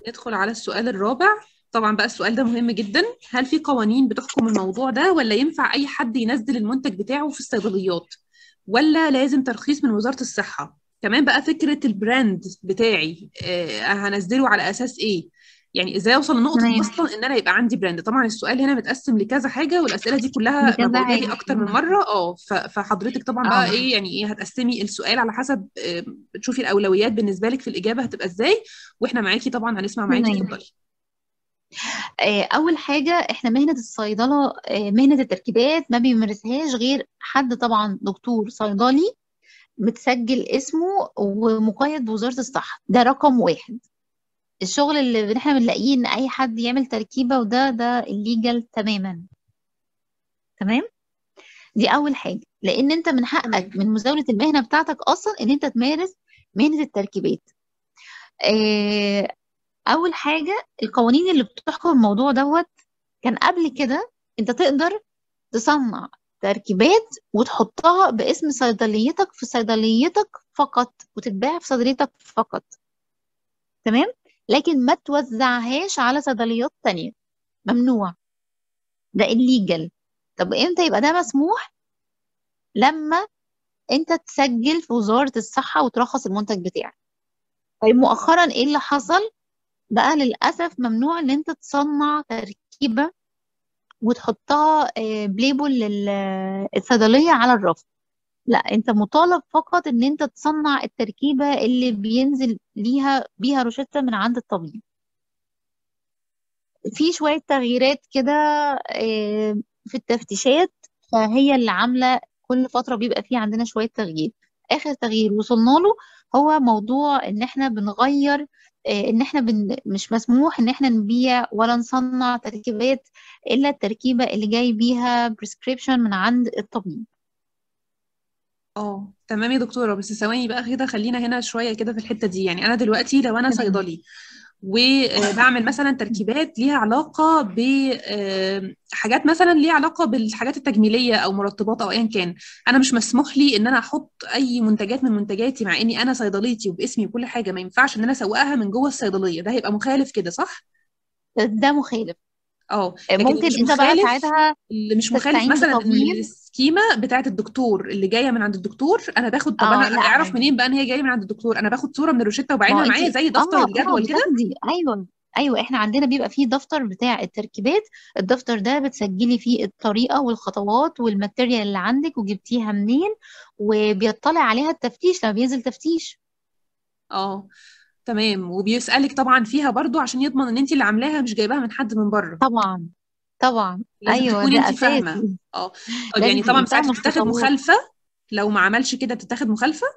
ندخل على السؤال الرابع. طبعا بقى السؤال ده مهم جدا. هل في قوانين بتحكم الموضوع ده، ولا ينفع أي حد ينزل المنتج بتاعه في الصيدليات، ولا لازم ترخيص من وزارة الصحة؟ كمان بقى فكرة البراند بتاعي هنزله على أساس إيه؟ يعني إزاي أوصل لنقطة تمام. أصلا إن أنا يبقى عندي براند؟ طبعا السؤال هنا متقسم لكذا حاجة، والأسئلة دي كلها أنا بكذا بقولها لي حاجة. أكتر من مرة. فحضرتك طبعا بقى اه. إيه، يعني إيه، هتقسمي السؤال على حسب تشوفي الأولويات بالنسبة لك في الإجابة هتبقى إزاي. واحنا معاكي طبعا، هنسمع معاكي، تمام. اتفضلي. أول حاجة إحنا مهنة الصيدلة، مهنة التركيبات ما بيمارسهاش غير حد طبعا دكتور صيدلي متسجل اسمه ومقيد بوزارة الصحة. ده رقم واحد. الشغل اللي احنا بنلاقيه إن أي حد يعمل تركيبة ده الليجال تماما. تمام. دي أول حاجة، لأن أنت من حقك تمام. من مزاولة المهنة بتاعتك أصلا إن أنت تمارس مهنة التركيبات. آه، اول حاجه القوانين اللي بتحكم الموضوع دوت. كان قبل كده انت تقدر تصنع تركيبات وتحطها باسم صيدليتك في صيدليتك فقط، وتتباع في صيدليتك فقط. تمام. لكن ما توزعهاش على صيدليات تانية. ممنوع. ده الليجل. طب امتى يبقى ده مسموح؟ لما انت تسجل في وزارة الصحة وترخص المنتج بتاعك. طيب مؤخرا ايه اللي حصل؟ بقى للأسف ممنوع ان انت تصنع تركيبة وتحطها بليبل للصيدلية على الرف. لا، انت مطالب فقط ان انت تصنع التركيبة اللي بينزل بيها روشتة من عند الطبيب. في شوية تغييرات كده في التفتيشات، فهي اللي عاملة كل فترة بيبقى فيه عندنا شوية تغيير. آخر تغيير وصلنا له هو موضوع ان احنا بنغير، ان احنا مش مسموح ان احنا نبيع ولا نصنع تركيبات الا التركيبة اللي جاي بيها بريسكريبشن من عند الطبيب. اه تمام يا دكتورة، بس ثواني بقى كده، خلينا هنا شوية كده في الحتة دي. يعني أنا دلوقتي لو أنا تمام. صيدلي وبعمل مثلا تركيبات ليها علاقة بحاجات، مثلا ليها علاقة بالحاجات التجميلية أو مرطبات أو أيا كان، أنا مش مسموح لي إن أنا أحط أي منتجات من منتجاتي، مع إني أنا صيدليتي وباسمي وكل حاجة، ما ينفعش إن أنا أسوقها من جوه الصيدلية؟ ده هيبقى مخالف كده، صح؟ ده مخالف. اه، لكن اللي ممكن مش انت بقى مخالف، ساعتها اللي مش مخالف تستعين مثلا ان بطبيب. السكيمه بتاعت الدكتور اللي جايه من عند الدكتور انا باخد، طب انا اه، لا اعرف عادي. منين بقى ان هي جايه من عند الدكتور؟ انا باخد صوره من الروشته ما هو وبعينها انت معايا زي دفتر الجدول كده. بتاخدي. ايوه. ايوه، احنا عندنا بيبقى فيه دفتر بتاع التركيبات. الدفتر ده بتسجلي فيه الطريقه والخطوات والماتيريال اللي عندك وجبتيها منين، وبيطلع عليها التفتيش لما بينزل تفتيش. اه تمام، وبيسالك طبعا فيها برضو عشان يضمن ان انت اللي عاملاها مش جايباها من حد من بره. طبعا. طبعا. لازم ايوه، تكوني ده انت فاهمه. اساسي. اه. طيب لازم يعني طبعا تبقي ساعتها فاهمه بتتاخد الخطوات. مخالفه، لو ما عملش كده بتتاخد مخالفه.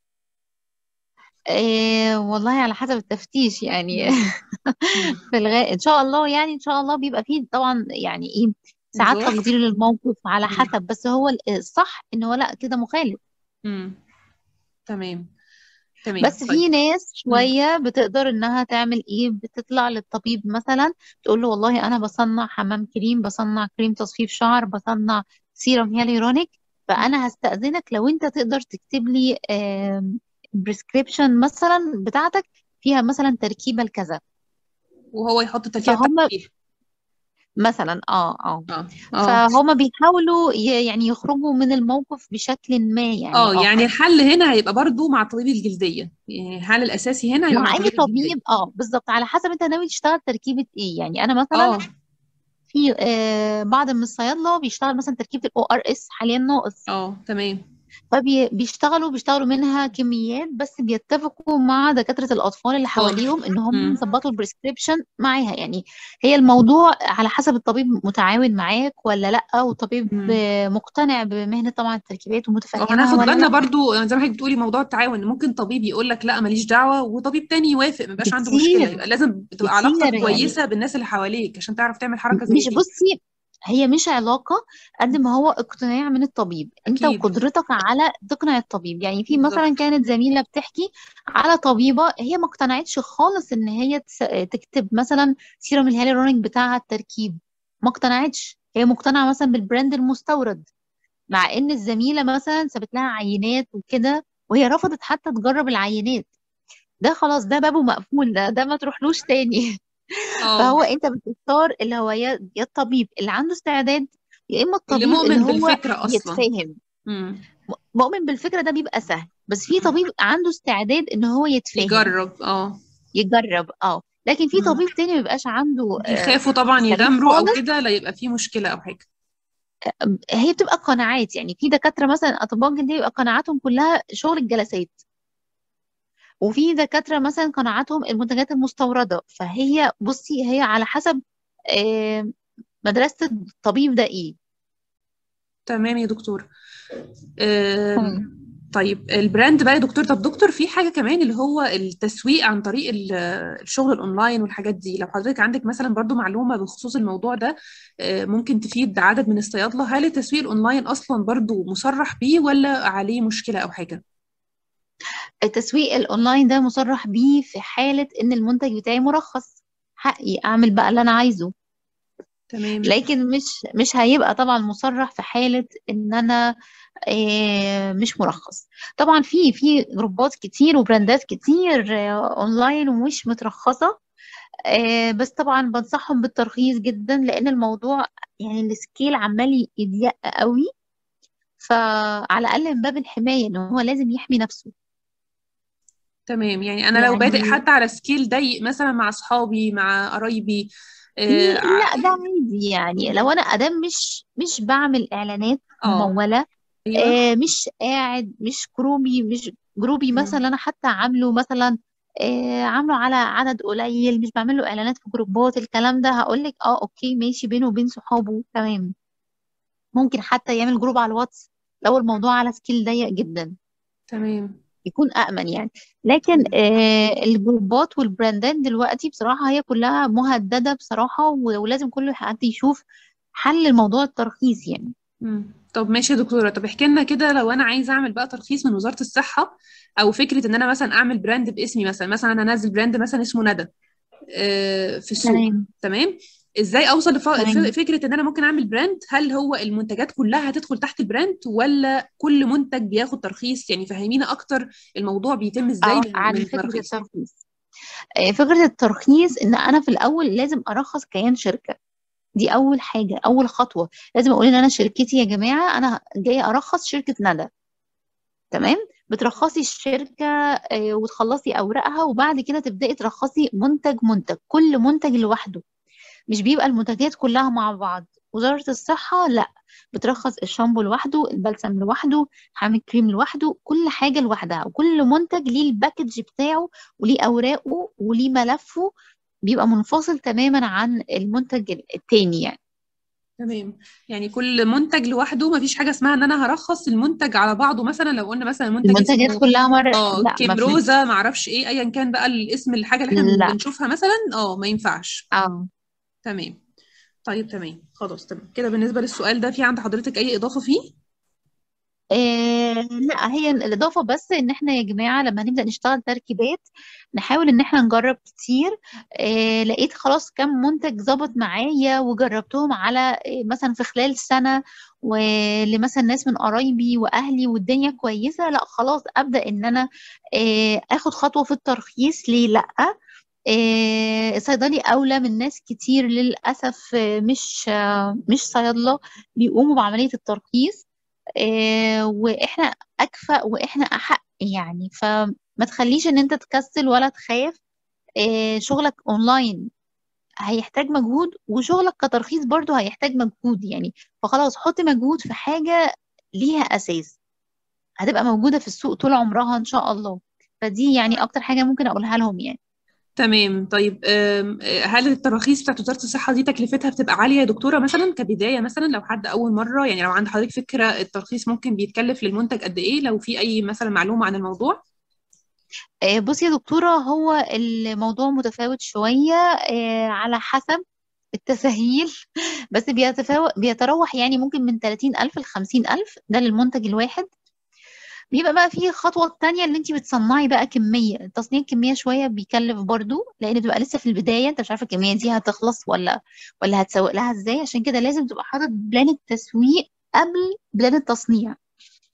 والله على حسب التفتيش يعني. مم. مم. ان شاء الله، يعني ان شاء الله بيبقى فيه طبعا يعني ايه ساعات انذار. تقدير للموقف على مم. حسب، بس هو الصح ان هو لا كده مخالف. مم. تمام. تمام بس طيب. في ناس مم. شوية بتقدر انها تعمل ايه، بتطلع للطبيب مثلا تقول له والله انا بصنع حمام كريم، بصنع كريم تصفيف شعر، بصنع سيرم هيالورونيك، فانا هستأذنك لو انت تقدر تكتب لي بريسكريبشن مثلا بتاعتك فيها مثلا تركيبة لكذا. وهو يحط التركيبه بتاعته فهم فيها. مثلا اه اه. فهم بيحاولوا يعني يخرجوا من الموقف بشكل ما يعني اه يعني آخر. الحل هنا هيبقى برضو مع طبيب الجلدية، يعني الحل الأساسي هنا هيبقى مع مع اي طبيب الجلدية. طبيب، بالظبط على حسب انت ناوي تشتغل تركيبة ايه. يعني انا مثلا اه في بعض من الصيادلة بيشتغل مثلا تركيبة الاو ار اس حاليا ناقص. اه تمام. فبيشتغلوا منها كميات، بس بيتفقوا مع دكاترة الأطفال اللي اطفال. حواليهم إن هم امم. يظبطوا البريسكريبشن معاها يعني. هي الموضوع على حسب الطبيب متعاون معاك ولا لأ، والطبيب امم. مقتنع بمهنة طبعا التركيبات ومتفهمها وهناخد ولا بالنا لأ. برضو زي ما حضرتك بتقولي موضوع التعاون، ان ممكن طبيب يقول لك لا ماليش دعوة، وطبيب تاني يوافق، ما يبقاش عنده مشكلة. كتير. يبقى لازم تبقى علاقتك كتير يعني. كويسة بالناس اللي حواليك عشان تعرف تعمل حركة زي مش دي. بصي، هي مش علاقة قد ما هو اقتناع من الطبيب انت اكيد. وقدرتك على تقنع الطبيب. يعني في مثلا بالظبط. كانت زميلة بتحكي على طبيبة هي ما اقتنعتش خالص ان هي تكتب مثلا سيرم الهيالورونيك بتاعها التركيب. ما اقتنعتش، هي مقتنعة مثلا بالبراند المستورد، مع ان الزميلة مثلا سابت لها عينات وكده وهي رفضت حتى تجرب العينات. ده خلاص ده بابه مقفول، ده ما تروحلوش تاني. اه، فهو انت بتختار اللي هو يا الطبيب اللي عنده استعداد، يا اما اللي الطبيب اللي مؤمن هو بالفكرة اصلا. يتفاهم. امم. مؤمن بالفكرة ده بيبقى سهل، بس في طبيب عنده استعداد ان هو يتفاهم، يجرب، اه. يجرب. لكن في مم. طبيب تاني ما بيبقاش عنده بيخافوا طبعا استعداد يغامروا او خالص. كده، لا يبقى فيه مشكلة او حاجة. هي بتبقى قناعات، يعني في دكاترة مثلا اطباء جلدية بيبقى قناعاتهم كلها شغل الجلسات، وفي دكاترة مثلا قناعاتهم المنتجات المستوردة. فهي بصي هي على حسب آه، مدرسة الطبيب ده ايه. تمام يا دكتور. تمام. طيب البراند بقى يا دكتور، طب دكتور في حاجة كمان اللي هو التسويق عن طريق الشغل الأونلاين والحاجات دي، لو حضرتك عندك مثلا برضو معلومة بخصوص الموضوع ده ممكن تفيد عدد من الصيادلة. هل التسويق الأونلاين أصلا برضو مصرح بيه ولا عليه مشكلة أو حاجة؟ التسويق الاونلاين ده مصرح بيه في حالة ان المنتج بتاعي مرخص، حقي اعمل بقى اللي انا عايزه. تمام. لكن مش هيبقى طبعا مصرح في حالة ان انا مش مرخص. طبعا في جروبات كتير وبراندات كتير اونلاين ومش مترخصة. بس طبعا بنصحهم بالترخيص جدا، لان الموضوع يعني السكيل عمال يضيق قوي. فعلى الاقل من باب الحماية ان هو لازم يحمي نفسه. تمام، يعني أنا لو بادئ يعني حتى على سكيل ضيق مثلا مع أصحابي مع قرايبي في اه لا ده عادي، يعني لو انا ادام مش بعمل اعلانات آه، ممولة، ايوه. مش قاعد، مش جروبي مثلا انا حتى عامله مثلا عامله على عدد قليل، مش بعمل له اعلانات في جروبات الكلام ده، هقول لك اوكي ماشي بينه وبين صحابه تمام. ممكن حتى يعمل جروب على الواتس لو الموضوع على سكيل ضيق جدا، تمام. يكون أأمن يعني. لكن تمام. الجروبات والبراندات دلوقتي بصراحة هي كلها مهددة بصراحة، ولازم كل حد يشوف حل الموضوع الترخيص يعني. طب ماشي يا دكتورة، طب احكي لنا كده لو انا عايزة اعمل بقى ترخيص من وزارة الصحة، او فكرة ان انا مثلا اعمل براند باسمي، مثلا انا انزل براند مثلا اسمه ندى في السوق. تمام. تمام. ازاي اوصل تمام. فكرة ان انا ممكن اعمل براند؟ هل هو المنتجات كلها هتدخل تحت البراند ولا كل منتج بياخد ترخيص؟ يعني فهمينا اكتر الموضوع بيتم ازاي عن من فكرة ترخيص. الترخيص. فكرة الترخيص إن أنا في الأول لازم أرخص كيان شركة. دي أول حاجة، أول خطوة. لازم أقول إن أنا شركتي يا جماعة أنا جاية أرخص شركة ندى. تمام. بترخصي الشركة وتخلصي أوراقها، وبعد كده تبدأي ترخصي منتج منتج، كل منتج لوحده. مش بيبقى المنتجات كلها مع بعض. وزارة الصحة لا، بترخص الشامبو لوحده، البلسم لوحده، حامل كريم لوحده، كل حاجة لوحدها، وكل منتج ليه الباكج بتاعه وليه أوراقه وليه ملفه، بيبقى منفصل تماما عن المنتج التاني يعني. تمام، يعني كل منتج لوحده، مفيش حاجة اسمها ان انا هرخص المنتج على بعضه. مثلا لو قلنا مثلا منتج المنتجات اسمه كلها مرة لا كيم ما في. روزا، معرفش ايه ايا كان بقى الاسم، الحاجة اللي احنا لا. بنشوفها مثلا، ما ينفعش. اه. تمام. طيب تمام، خلاص تمام كده. بالنسبة للسؤال ده، في عند حضرتك اي اضافة فيه؟ لا، هي الإضافة بس إن إحنا يا جماعة لما نبدأ نشتغل تركيبات نحاول إن إحنا نجرب كتير. لقيت خلاص كم منتج ظبط معايا وجربتهم على مثلا في خلال سنة، ولمثلا ناس من قرايبي وأهلي والدنيا كويسة، لا خلاص أبدأ إن أنا آخد خطوة في الترخيص. ليه لأ؟ الصيدلي أولى من ناس كتير للأسف مش صيادلة بيقوموا بعملية الترخيص. واحنا اكفأ واحنا احق يعني. فما تخليش ان انت تكسل ولا تخاف. شغلك اونلاين هيحتاج مجهود، وشغلك كترخيص برضو هيحتاج مجهود يعني. فخلاص حط مجهود في حاجة ليها اساس، هتبقى موجودة في السوق طول عمرها ان شاء الله. فدي يعني اكتر حاجة ممكن اقولها لهم يعني. تمام. طيب هل التراخيص بتاعت وزارة الصحة دي تكلفتها بتبقى عالية يا دكتورة؟ مثلا كبداية، مثلا لو حد أول مرة، يعني لو عند حضرتك فكرة الترخيص ممكن بيتكلف للمنتج قد إيه، لو في أي مثلا معلومة عن الموضوع؟ بصي يا دكتورة، هو الموضوع متفاوت شوية على حسب التسهيل. بس بيتراوح يعني ممكن من 30,000 ل 50,000 ده للمنتج الواحد. بيبقى بقى فيه الخطوة التانية اللي انت بتصنعي بقى كمية. تصنيع الكمية شوية بيكلف برضو، لأن بتبقى لسه في البداية انت مش عارفة الكمية دي هتخلص ولا هتسوق لها ازاي. عشان كده لازم تبقى حاطط بلان التسويق قبل بلان التصنيع.